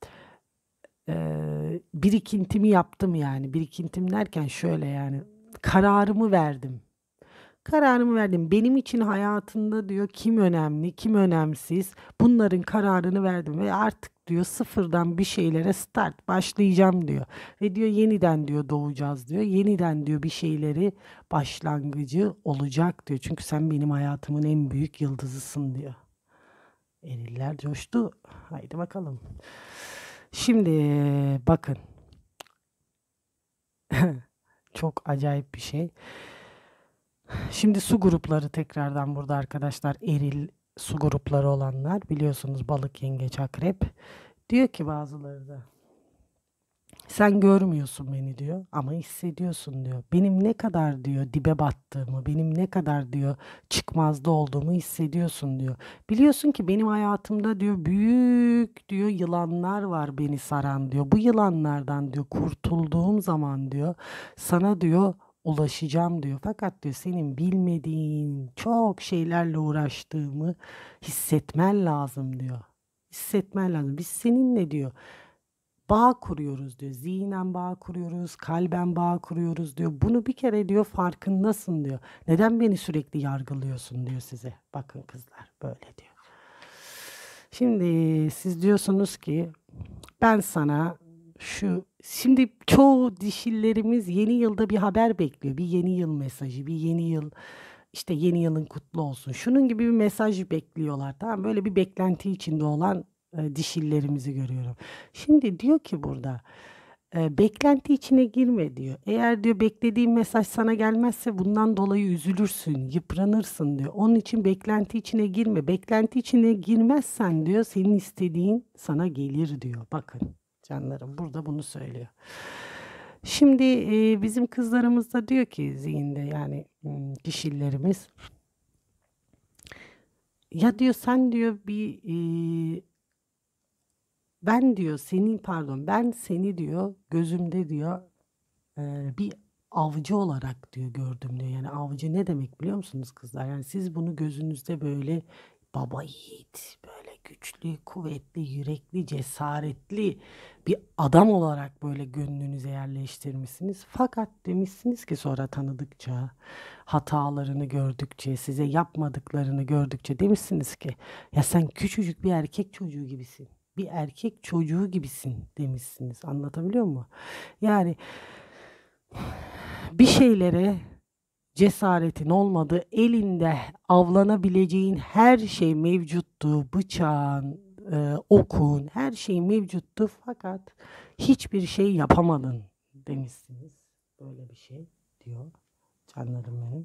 Birikintimi yaptım yani. Birikintim derken şöyle, yani kararımı verdim. Kararımı verdim. Benim için hayatında diyor kim önemli, kim önemsiz. Bunların kararını verdim ve artık diyor sıfırdan bir şeylere start başlayacağım diyor. Ve diyor yeniden diyor doğacağız diyor. Yeniden diyor bir şeyleri başlangıcı olacak diyor. Çünkü sen benim hayatımın en büyük yıldızısın diyor. Eriller coştu. Haydi bakalım. Şimdi bakın, çok acayip bir şey. Şimdi su grupları tekrardan burada arkadaşlar, eril su grupları olanlar biliyorsunuz, balık, yengeç, akrep. Diyor ki bazıları da sen görmüyorsun beni diyor ama hissediyorsun diyor. Benim ne kadar diyor dibe battığımı, benim ne kadar diyor çıkmazda olduğumu hissediyorsun diyor. Biliyorsun ki benim hayatımda diyor büyük diyor yılanlar var beni saran diyor. Bu yılanlardan diyor kurtulduğum zaman diyor sana diyor ulaşacağım diyor. Fakat diyor senin bilmediğin çok şeylerle uğraştığımı hissetmen lazım diyor. Hissetmen lazım. Biz seninle diyor bağ kuruyoruz diyor. Zihnen bağ kuruyoruz, kalben bağ kuruyoruz diyor. Bunu bir kere diyor farkındasın diyor. Neden beni sürekli yargılıyorsun diyor size. Bakın kızlar böyle diyor. Şimdi siz diyorsunuz ki ben sana şimdi çoğu dişillerimiz yeni yılda bir haber bekliyor. Bir yeni yıl mesajı, bir yeni yıl, işte yeni yılın kutlu olsun. Şunun gibi bir mesaj bekliyorlar. Tamam, böyle bir beklenti içinde olan dişillerimizi görüyorum. Şimdi diyor ki burada beklenti içine girme diyor. Eğer diyor beklediğin mesaj sana gelmezse bundan dolayı üzülürsün, yıpranırsın diyor. Onun için beklenti içine girme. Beklenti içine girmezsen diyor senin istediğin sana gelir diyor. Bakın canlarım, burada bunu söylüyor. Şimdi bizim kızlarımız da diyor ki zihinde, yani kişilerimiz, ya diyor sen diyor ben diyor ben seni diyor gözümde diyor bir avcı olarak diyor gördüm diyor. Yani avcı ne demek biliyor musunuz kızlar? Yani siz bunu gözünüzde böyle baba yiğit, böyle güçlü, kuvvetli, yürekli, cesaretli bir adam olarak böyle gönlünüze yerleştirmişsiniz. Fakat demişsiniz ki sonra tanıdıkça, hatalarını gördükçe, size yapmadıklarını gördükçe demişsiniz ki ya sen küçücük bir erkek çocuğu gibisin. Bir erkek çocuğu gibisin demişsiniz. Anlatabiliyor muyum? Yani bir şeylere cesaretin olmadı, elinde avlanabileceğin her şey mevcuttu. Bıçağın, okun, her şey mevcuttu. Fakat hiçbir şey yapamadın demişsiniz. Böyle bir şey diyor canlarım benim.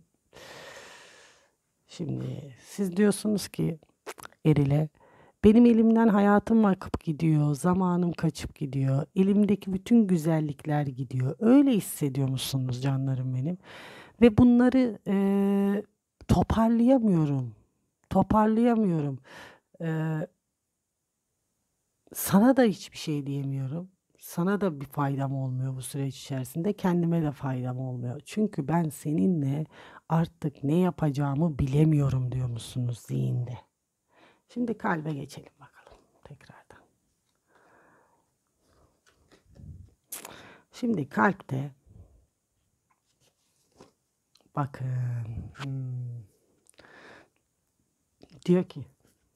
Şimdi siz diyorsunuz ki erile, benim elimden hayatım akıp gidiyor, zamanım kaçıp gidiyor, elimdeki bütün güzellikler gidiyor. Öyle hissediyor musunuz canlarım benim? Ve bunları toparlayamıyorum. Toparlayamıyorum. Eee, Sana da hiçbir şey diyemiyorum. Sana da bir faydam olmuyor bu süreç içerisinde. Kendime de faydam olmuyor. Çünkü ben seninle artık ne yapacağımı bilemiyorum diyor musunuz zihinde? Şimdi kalbe geçelim bakalım tekrardan. Şimdi kalpte bakın diyor ki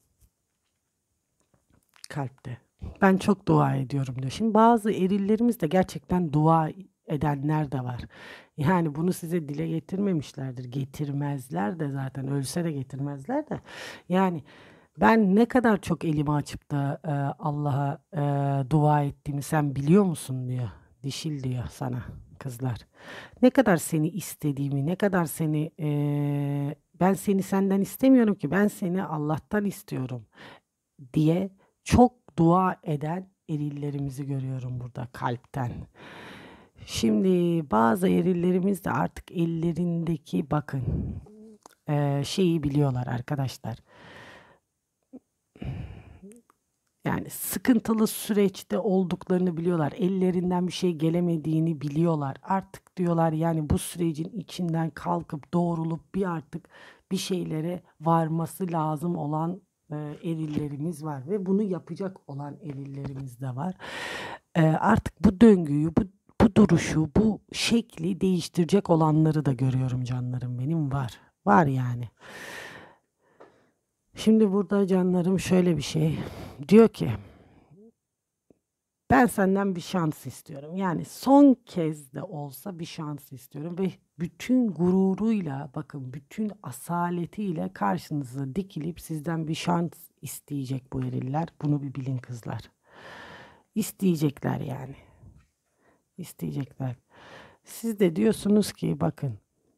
kalpte ben çok dua ediyorum diyor. Şimdi bazı erillerimiz de gerçekten dua edenler de var. Yani bunu size dile getirmemişlerdir. Getirmezler de, zaten ölse de getirmezler de. Yani ben ne kadar çok elimi açıp da Allah'a dua ettiğimi sen biliyor musun diyor. Dişil diyor sana kızlar. Ne kadar seni istediğimi, ne kadar seni ben seni senden istemiyorum ki, ben seni Allah'tan istiyorum diye çok dua eden erillerimizi görüyorum burada kalpten. Şimdi bazı erillerimiz de artık ellerindeki bakın şeyi biliyorlar arkadaşlar. Yani sıkıntılı süreçte olduklarını biliyorlar. Ellerinden bir şey gelemediğini biliyorlar. Artık diyorlar yani bu sürecin içinden kalkıp doğrulup artık bir şeylere varması lazım olan erillerimiz var ve bunu yapacak olan erillerimiz de var. Artık bu döngüyü, bu duruşu, bu şekli değiştirecek olanları da görüyorum canlarım benim var. Var yani. Şimdi burada canlarım şöyle bir şey diyor ki ben senden bir şans istiyorum. Yani son kez de olsa bir şans istiyorum ve bütün gururuyla bakın bütün asaletiyle karşınıza dikilip sizden bir şans isteyecek bu eriller. Bunu bir bilin kızlar. İsteyecekler yani. İsteyecekler. Siz de diyorsunuz ki bakın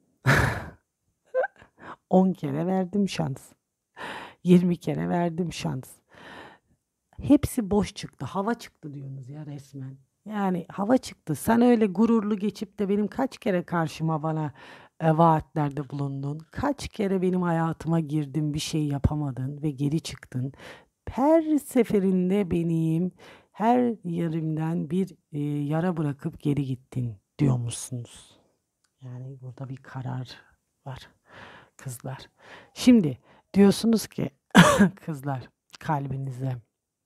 10 kere verdim şans. 20 kere verdim şans. Hepsi boş çıktı. Hava çıktı diyorsunuz ya resmen. Yani hava çıktı. Sen öyle gururlu geçip de benim kaç kere karşıma bana vaatlerde bulundun. Kaç kere benim hayatıma girdin bir şey yapamadın ve geri çıktın. Her seferinde benim her yerimden bir yara bırakıp geri gittin diyormuşsunuz. Yani burada bir karar var kızlar. Şimdi diyorsunuz ki kızlar kalbinize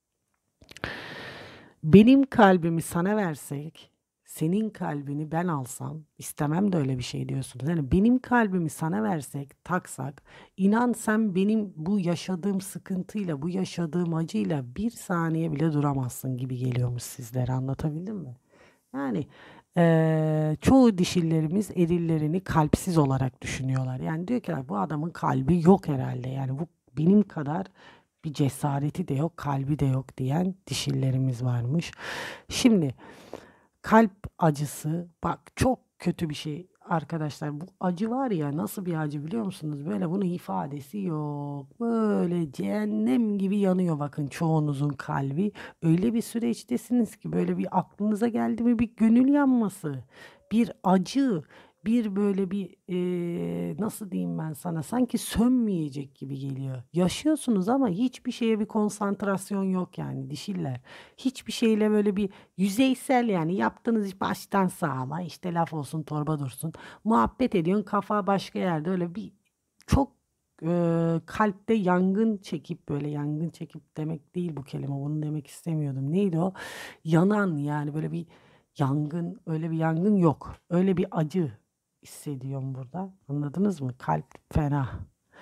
benim kalbimi sana versek, senin kalbini ben alsam, istemem de öyle bir şey diyorsunuz. Yani benim kalbimi sana versek, taksak, inan sen benim bu yaşadığım sıkıntıyla, bu yaşadığım acıyla bir saniye bile duramazsın gibi geliyormuş sizlere. Anlatabildim mi? Yani çoğu dişillerimiz erillerini kalpsiz olarak düşünüyorlar. Yani diyor ki bu adamın kalbi yok herhalde. Yani bu benim kadar bir cesareti de yok, kalbi de yok diyen dişillerimiz varmış. Şimdi kalp acısı bak çok kötü bir şey arkadaşlar. Bu acı var ya nasıl bir acı biliyor musunuz? Böyle bunun ifadesi yok. Böyle cehennem gibi yanıyor bakın çoğunuzun kalbi. Öyle bir süreçtesiniz ki böyle bir aklınıza geldi mi bir gönül yanması, bir acı, bir böyle bir nasıl diyeyim ben sana sanki sönmeyecek gibi geliyor. Yaşıyorsunuz ama hiçbir şeye bir konsantrasyon yok yani dişiller. Hiçbir şeyle böyle bir yüzeysel yani yaptığınız iş baştan sağma işte laf olsun torba dursun. Muhabbet ediyorsun kafa başka yerde öyle bir çok kalpte yangın çekip böyle yangın çekip demek değil bu kelime bunu demek istemiyordum. Neydi o? Yanan yani böyle bir yangın öyle bir yangın yok. Öyle bir acı hissediyorum burada. Anladınız mı? Kalp fena.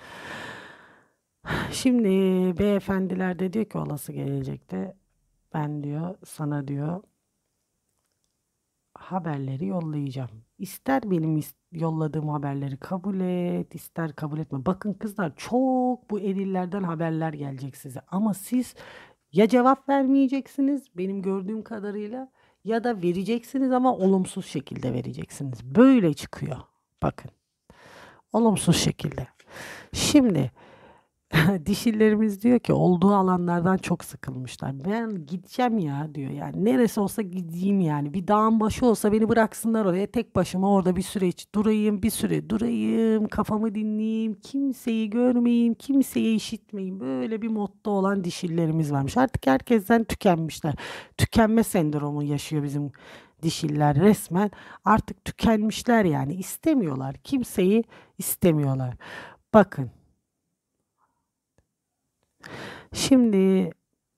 Şimdi beyefendiler de diyor ki olası gelecekte ben diyor sana diyor haberleri yollayacağım. İster benim yolladığım haberleri kabul et, ister kabul etme. Bakın kızlar çok bu erillerden haberler gelecek size. Ama siz ya cevap vermeyeceksiniz benim gördüğüm kadarıyla ya da vereceksiniz ama olumsuz şekilde vereceksiniz. Böyle çıkıyor. Bakın. Olumsuz şekilde. Şimdi dişillerimiz diyor ki olduğu alanlardan çok sıkılmışlar. Ben gideceğim ya diyor. Yani neresi olsa gideyim yani. Bir dağın başı olsa beni bıraksınlar oraya. Tek başıma orada bir süreç durayım, bir süre durayım, kafamı dinleyeyim, kimseyi görmeyeyim, kimseyi işitmeyeyim. Böyle bir modda olan dişillerimiz varmış. Artık herkesten tükenmişler. Tükenme sendromu yaşıyor bizim dişiller resmen. Artık tükenmişler yani istemiyorlar. Kimseyi istemiyorlar. Bakın. Şimdi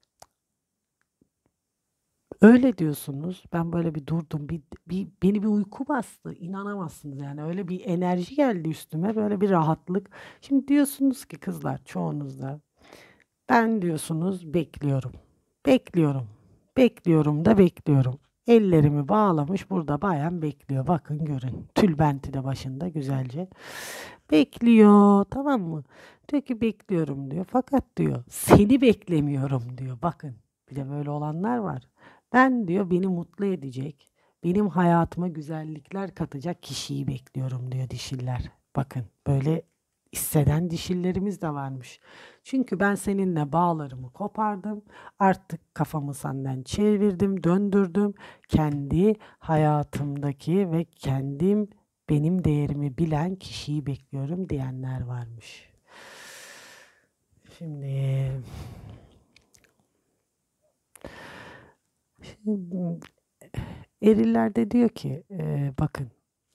öyle diyorsunuz. Ben böyle bir durdum. Beni bir uyku bastı. İnanamazsınız yani. Öyle bir enerji geldi üstüme. Böyle bir rahatlık. Şimdi diyorsunuz ki kızlar çoğunuzda. Ben diyorsunuz bekliyorum. Bekliyorum. Bekliyorum da bekliyorum. Ellerimi bağlamış burada bayan bekliyor. Bakın görün. Tülbenti de başında güzelce. Bekliyor tamam mı? Diyor ki bekliyorum diyor. Fakat diyor seni beklemiyorum diyor. Bakın bir de böyle olanlar var. Ben diyor beni mutlu edecek, benim hayatıma güzellikler katacak kişiyi bekliyorum diyor dişiller. Bakın böyle hisseden dişillerimiz de varmış. Çünkü ben seninle bağlarımı kopardım. Artık kafamı senden çevirdim, döndürdüm. Kendi hayatımdaki ve benim değerimi bilen kişiyi bekliyorum diyenler varmış. Şimdi, şimdi eriller de diyor ki bakın,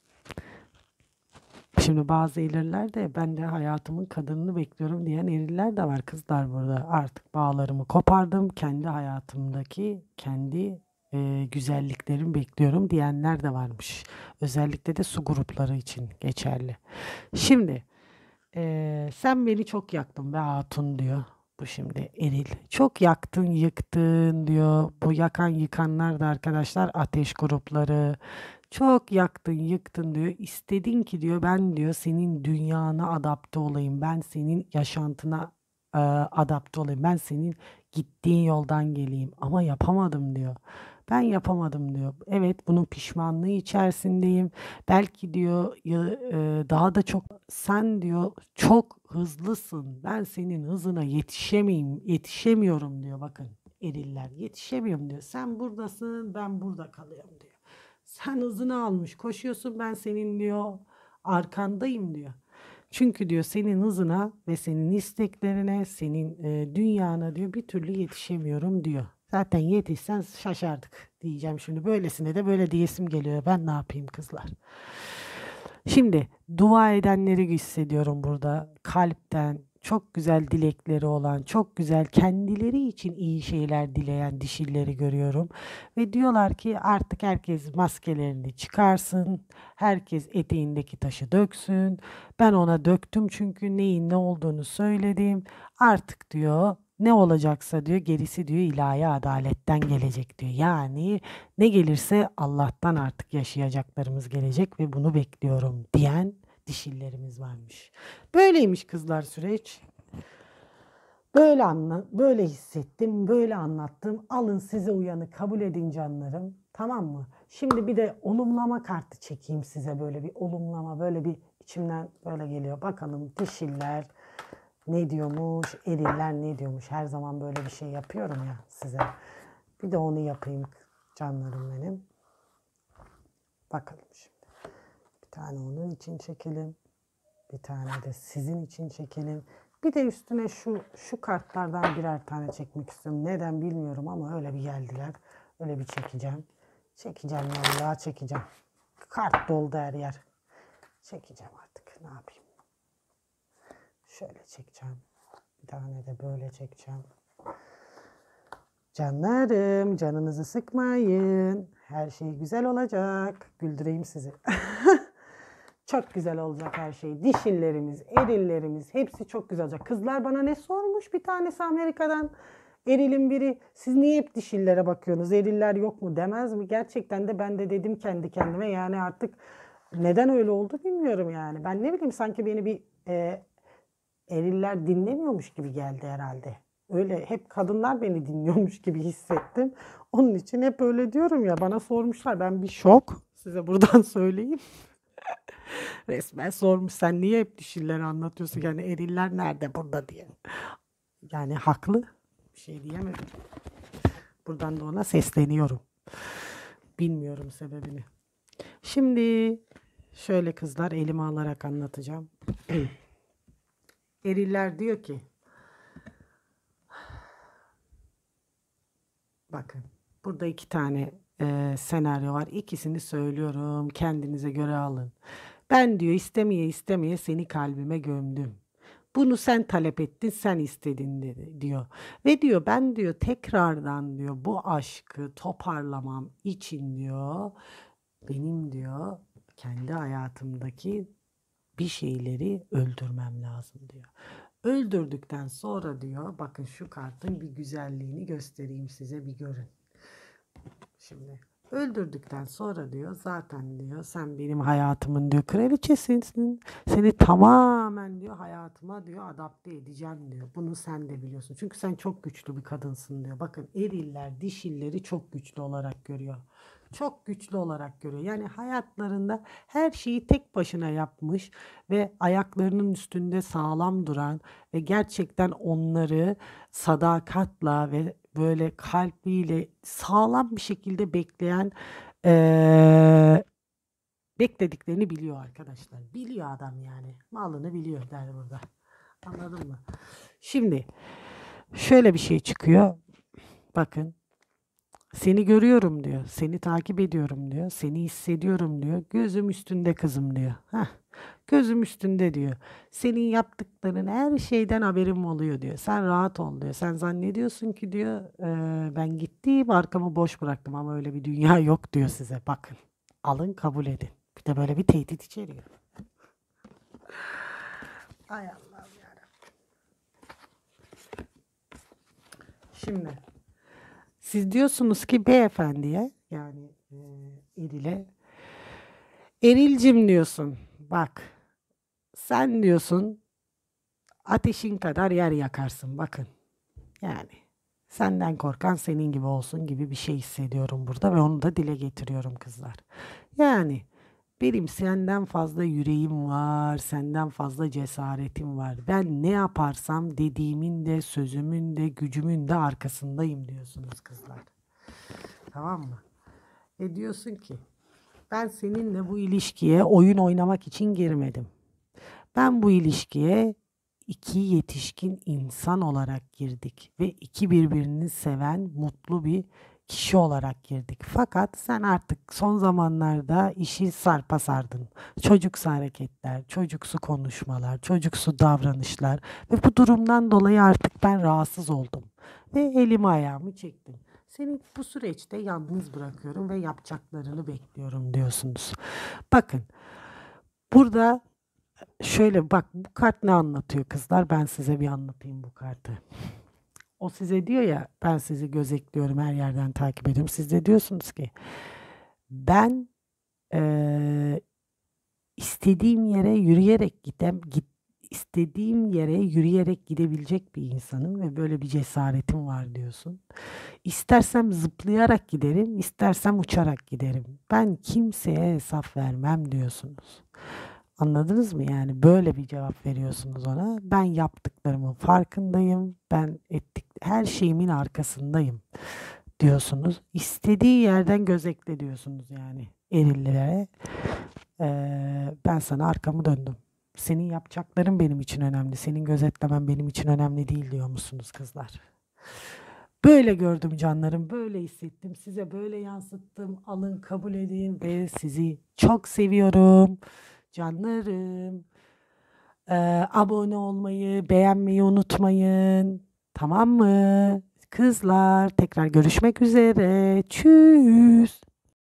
şimdi bazı eriller de ben de hayatımın kadınını bekliyorum diyen eriller de var kızlar burada. Artık bağlarımı kopardım. Kendi hayatımdaki güzelliklerimi bekliyorum diyenler de varmış. Özellikle de su grupları için geçerli. Şimdi sen beni çok yaktın be hatun diyor. Bu şimdi eril. Çok yaktın, yıktın diyor. Bu yakan yıkanlar da arkadaşlar ateş grupları. Çok yaktın, yıktın diyor. İstedin ki diyor ben diyor senin dünyana adapte olayım. Ben senin yaşantına adapte olayım. Ben senin gittiğin yoldan geleyim. Ama yapamadım diyor. Ben yapamadım diyor. Evet bunun pişmanlığı içerisindeyim. Belki diyor daha da çok sen diyor çok hızlısın. Ben senin hızına yetişemiyorum diyor. Bakın eriller yetişemiyorum diyor. Sen buradasın, ben burada kalıyorum diyor. Sen hızını almış koşuyorsun, ben senin diyor arkandayım diyor. Çünkü diyor senin hızına ve senin isteklerine, senin dünyana diyor bir türlü yetişemiyorum diyor. Zaten yetişsen şaşardık diyeceğim şimdi. Böylesine de böyle diyesim geliyor. Ben ne yapayım kızlar? Şimdi dua edenleri hissediyorum burada. Kalpten çok güzel dilekleri olan, çok güzel kendileri için iyi şeyler dileyen dişilleri görüyorum. Ve diyorlar ki artık herkes maskelerini çıkarsın. Herkes eteğindeki taşı döksün. Ben ona döktüm çünkü neyin ne olduğunu söyledim. Artık diyor ne olacaksa diyor gerisi diyor ilahi adaletten gelecek diyor. Yani ne gelirse Allah'tan artık yaşayacaklarımız gelecek ve bunu bekliyorum diyen dişillerimiz varmış. Böyleymiş kızlar süreç. Böyle hissettim, böyle anlattım. Alın size uyanı kabul edin canlarım. Tamam mı? Şimdi bir de olumlama kartı çekeyim size böyle bir olumlama, böyle bir içimden böyle geliyor. Bakalım dişiller ne diyormuş, eriller ne diyormuş. Her zaman böyle bir şey yapıyorum ya size. Bir de onu yapayım canlarım benim. Bakalım şimdi. Bir tane onun için çekelim. Bir tane de sizin için çekelim. Bir de üstüne şu kartlardan birer tane çekmek istiyorum. Neden bilmiyorum ama öyle bir geldiler. Öyle bir çekeceğim. Çekeceğim vallahi çekeceğim. Kart doldu her yer. Çekeceğim artık. Ne yapayım? Şöyle çekeceğim. Bir tane de böyle çekeceğim. Canlarım, canınızı sıkmayın. Her şey güzel olacak. Güldüreyim sizi. Çok güzel olacak her şey. Dişillerimiz, erillerimiz hepsi çok güzel olacak. Kızlar bana ne sormuş bir tanesi Amerika'dan. Erilin biri siz niye hep dişillere bakıyorsunuz? Eriller yok mu demez mi? Gerçekten de ben de dedim kendi kendime yani artık neden öyle oldu bilmiyorum yani. Ben ne bileyim sanki beni bir eriller dinlemiyormuş gibi geldi herhalde. Öyle hep kadınlar beni dinliyormuş gibi hissettim. Onun için hep öyle diyorum ya bana sormuşlar ben bir şok size buradan söyleyeyim. Resmen sormuş sen niye hep dişilleri anlatıyorsun yani eriller nerede burada diye. Yani haklı bir şey diyemedim. Buradan da ona sesleniyorum. Bilmiyorum sebebini. Şimdi şöyle kızlar elime alarak anlatacağım. Eriller diyor ki bakın burada iki tane senaryo var. İkisini söylüyorum. Kendinize göre alın. Ben diyor istemeye istemeye seni kalbime gömdüm. Bunu sen talep ettin, sen istedin dedi diyor. Ve diyor ben diyor tekrardan diyor bu aşkı toparlamam için diyor benim diyor kendi hayatımdaki bir şeyleri öldürmem lazım diyor. Öldürdükten sonra diyor bakın şu kartın bir güzelliğini göstereyim size bir görün. Şimdi öldürdükten sonra diyor zaten diyor sen benim hayatımın diyor kraliçesisin. Seni tamamen diyor hayatıma diyor adapte edeceğim diyor. Bunu sen de biliyorsun. Çünkü sen çok güçlü bir kadınsın diyor. Bakın eriller dişilleri çok güçlü olarak görüyor. çok güçlü olarak görüyor. Yani hayatlarında her şeyi tek başına yapmış ve ayaklarının üstünde sağlam duran ve gerçekten onları sadakatla ve böyle kalbiyle sağlam bir şekilde bekleyen, eee, beklediklerini biliyor arkadaşlar. Biliyor adam yani. Malını biliyor der burada. Anladın mı? Şimdi şöyle bir şey çıkıyor. Bakın. Seni görüyorum diyor. Seni takip ediyorum diyor. Seni hissediyorum diyor. Gözüm üstünde kızım diyor. Heh, gözüm üstünde diyor. Senin yaptıkların her şeyden haberim oluyor diyor. Sen rahat ol diyor. Sen zannediyorsun ki diyor ben gittim arkamı boş bıraktım ama öyle bir dünya yok diyor size. Bakın alın kabul edin. Bir de böyle bir tehdit içeriyor. Ay Allah'ım yarabbim. Şimdi siz diyorsunuz ki beyefendiye yani Eril'e Eril'cim diyorsun bak sen diyorsun ateşin kadar yer yakarsın bakın yani senden korkan senin gibi olsun gibi bir şey hissediyorum burada ve onu da dile getiriyorum kızlar. Yani benim senden fazla yüreğim var, senden fazla cesaretim var. Ben ne yaparsam dediğimin de sözümün de gücümün de arkasındayım diyorsunuz kızlar. Tamam mı? Ve diyorsun ki ben seninle bu ilişkiye oyun oynamak için girmedim. Ben bu ilişkiye iki yetişkin insan olarak girdik ve iki birbirini seven mutlu bir kişi olarak girdik. Fakat sen artık son zamanlarda işi sarpa sardın. Çocuksu hareketler, çocuksu konuşmalar, çocuksu davranışlar ve bu durumdan dolayı artık ben rahatsız oldum ve elimi ayağımı çektim. Seni bu süreçte yalnız bırakıyorum ve yapacaklarını bekliyorum diyorsunuz. Bakın burada şöyle bak bu kart ne anlatıyor kızlar? Ben size bir anlatayım bu kartı. O size diyor ya ben sizi gözetliyorum her yerden takip ediyorum. Siz de diyorsunuz ki ben istediğim yere yürüyerek istediğim yere yürüyerek gidebilecek bir insanım ve böyle bir cesaretim var diyorsun. İstersem zıplayarak giderim, istersem uçarak giderim. Ben kimseye hesap vermem diyorsunuz. Anladınız mı? Yani böyle bir cevap veriyorsunuz ona. Ben yaptıklarımın farkındayım. Ben her şeyimin arkasındayım diyorsunuz. İstediği yerden gözetle diyorsunuz yani erillilere. Ben sana arkamı döndüm. Senin yapacakların benim için önemli. Senin gözetlemen benim için önemli değil diyor musunuz kızlar? Böyle gördüm canlarım, böyle hissettim. Size böyle yansıttım. Alın kabul edin ve sizi çok seviyorum. Canlarım. Abone olmayı, beğenmeyi unutmayın. Tamam mı? Kızlar, tekrar görüşmek üzere. Tschüss.